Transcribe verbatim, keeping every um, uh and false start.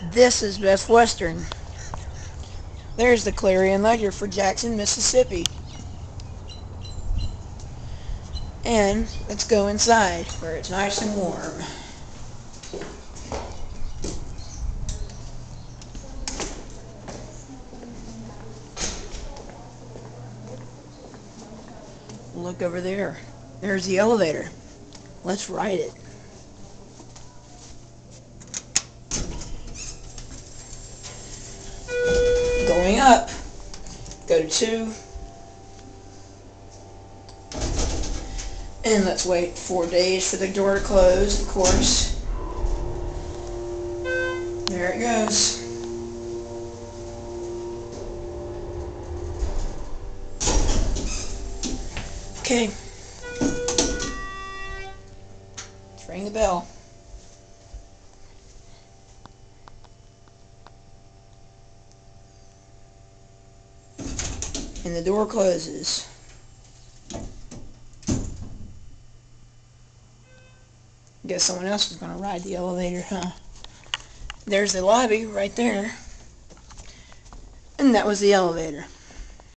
This is Best Western. There's the Clarion Ledger for Jackson, Mississippi. And let's go inside where it's nice and warm. Look over there. There's the elevator. Let's ride it. Going up. Go to two. And let's wait four days for the door to close, of course. There it goes. Okay. Let's ring the bell. And the door closes. Guess someone else is going to ride the elevator, huh? There's the lobby right there. And that was the elevator.